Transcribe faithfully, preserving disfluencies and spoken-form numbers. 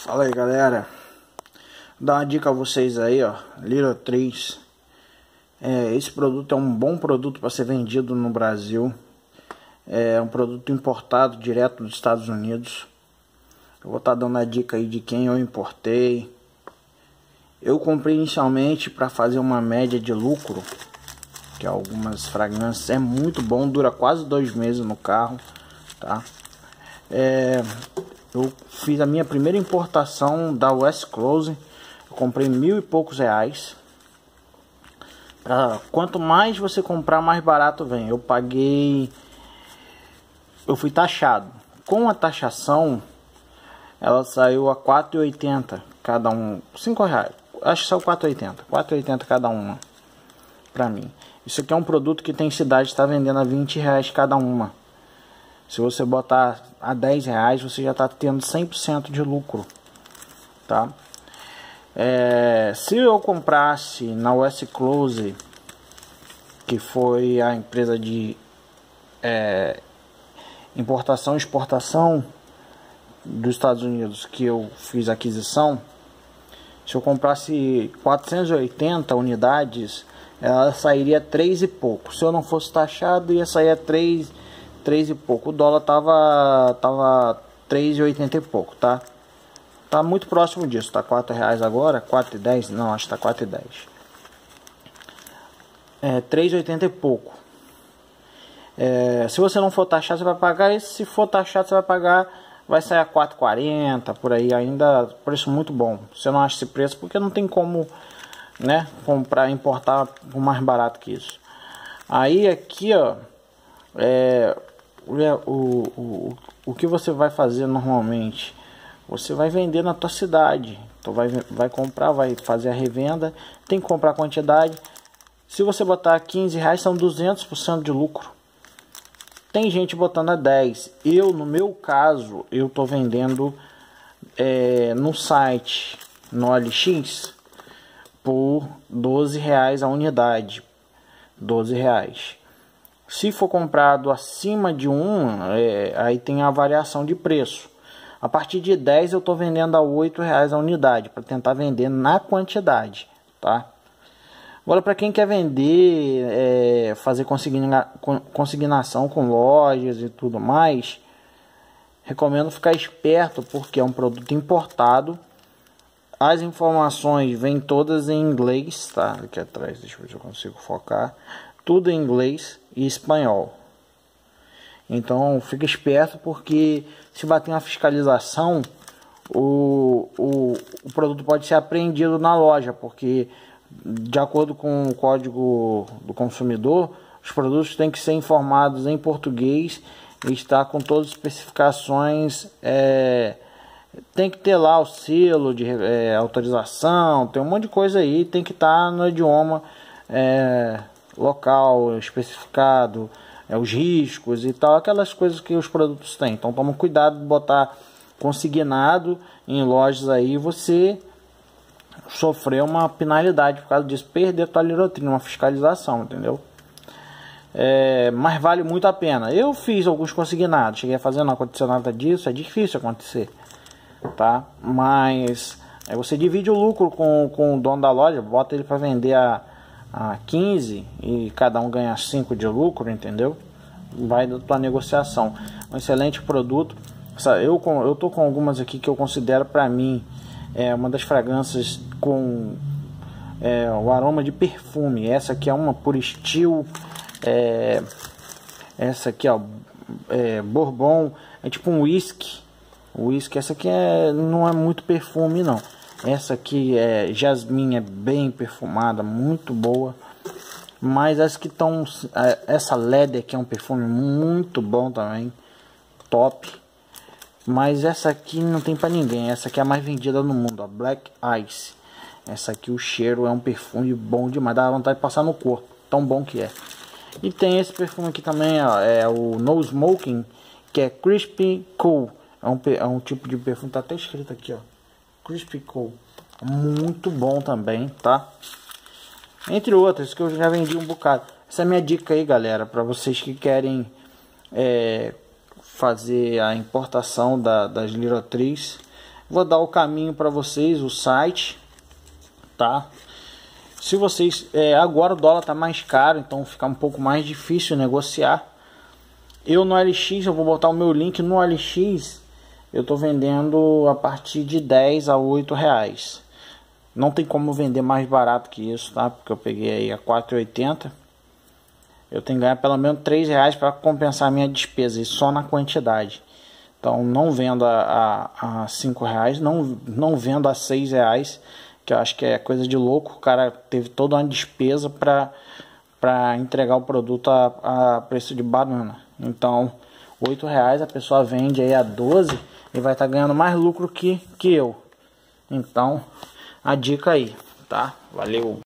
Fala aí, galera. Vou dar uma dica a vocês aí, ó. Lirotrix. É, esse produto é um bom produto para ser vendido no Brasil. É um produto importado direto dos Estados Unidos. Eu vou estar dando a dica aí de quem eu importei. Eu comprei inicialmente para fazer uma média de lucro, que algumas fragrâncias é muito bom, dura quase dois meses no carro, tá? É, eu fiz a minha primeira importação da West Close, eu comprei mil e poucos reais. Pra, quanto mais você comprar, mais barato vem. Eu paguei, eu fui taxado. Com a taxação, ela saiu a quatro reais e oitenta centavos cada um, cinco reais. Acho que saiu quatro reais e oitenta centavos, quatro reais e oitenta centavos cada uma pra mim. Isso aqui é um produto que tem cidade, está vendendo a vinte reais cada uma. Se você botar a dez reais, você já está tendo cem por cento de lucro, tá? É, se eu comprasse na West Close, que foi a empresa de é, importação e exportação dos Estados Unidos que eu fiz a aquisição, se eu comprasse quatrocentas e oitenta unidades, ela sairia três e pouco. Se eu não fosse taxado, ia sair a três, três e pouco. O dólar tava tava três e oitenta e pouco, tá? Tá muito próximo disso, tá quatro reais agora, quatro e dez, não, acho que tá quatro e dez. É três e oitenta e pouco. É, se você não for taxado, você vai pagar, e se for taxado, você vai pagar, vai sair a quatro e quarenta por aí, ainda preço muito bom. Você não acha esse preço porque não tem como, né, comprar, importar por mais barato que isso. Aí aqui, ó, é, o, o, o que você vai fazer normalmente? Você vai vender na tua cidade. Então vai, vai comprar, vai fazer a revenda, tem que comprar quantidade. Se você botar quinze reais, são duzentos por cento de lucro. Tem gente botando a dez. Eu, no meu caso, eu tô vendendo é, no site, no O L X, por doze reais a unidade. doze reais. Se for comprado acima de um, é, aí tem a variação de preço. A partir de dez eu estou vendendo a oito reais a unidade, para tentar vender na quantidade, tá? Agora, para quem quer vender, é, fazer consigna, consignação com lojas e tudo mais, recomendo ficar esperto, porque é um produto importado. As informações vêm todas em inglês, tá? Aqui atrás, deixa eu ver se eu consigo focar. Tudo em inglês e espanhol. Então, fica esperto, porque se bater uma fiscalização, o, o, o produto pode ser apreendido na loja, porque de acordo com o Código do Consumidor, os produtos têm que ser informados em português e estar com todas as especificações. É, tem que ter lá o selo de é, autorização, tem um monte de coisa aí, tem que estar no idioma é, local, especificado, é, os riscos e tal, aquelas coisas que os produtos têm. Então toma cuidado de botar consignado em lojas aí, você sofrer uma penalidade por causa disso, perder a tua lirotrina, uma fiscalização, entendeu? É, mas vale muito a pena. Eu fiz alguns consignados, cheguei a fazer, não aconteceu nada disso, é difícil acontecer, tá? Mas aí você divide o lucro com, com o dono da loja, bota ele para vender a, a quinze e cada um ganha cinco de lucro, entendeu? Vai da tua negociação. Um excelente produto. Eu, eu tô com algumas aqui que eu considero, para mim, é uma das fragrâncias com é, o aroma de perfume. Essa aqui é uma por estilo, é, essa aqui, ó, é, Bourbon, é tipo um whisky. Whisky, essa aqui é, não é muito perfume não. Essa aqui é jasmim, é bem perfumada, muito boa. Mas as que estão, essa Leather aqui é um perfume muito bom também, top. Mas essa aqui não tem pra ninguém. Essa aqui é a mais vendida no mundo, a Black Ice. Essa aqui, o cheiro é um perfume bom demais, dá vontade de passar no corpo, tão bom que é. E tem esse perfume aqui também, ó, é o No Smoking, que é Crispy Cool. É um, é um tipo de perfume, tá até escrito aqui, ó, Crispy Cool. Muito bom também, tá? Entre outras que eu já vendi um bocado. Essa é a minha dica aí, galera, para vocês que querem é, fazer a importação da, das Lirotrix. Vou dar o caminho para vocês, o site, tá? Se vocês, é, agora o dólar tá mais caro, então fica um pouco mais difícil negociar. Eu no L X, eu vou botar o meu link no L X, eu tô vendendo a partir de dez a oito reais. Não tem como vender mais barato que isso, tá? Porque eu peguei aí a quatro e oitenta. Eu tenho que ganhar pelo menos três reais para compensar a minha despesa, e só na quantidade. Então não vendo a, a, a cinco reais, não, não vendo a seis reais, que eu acho que é coisa de louco. O cara teve toda uma despesa para para entregar o produto a, a preço de banana. Então oito reais a pessoa vende aí a doze e vai estar tá ganhando mais lucro que, que eu. Então a dica aí, tá? Valeu!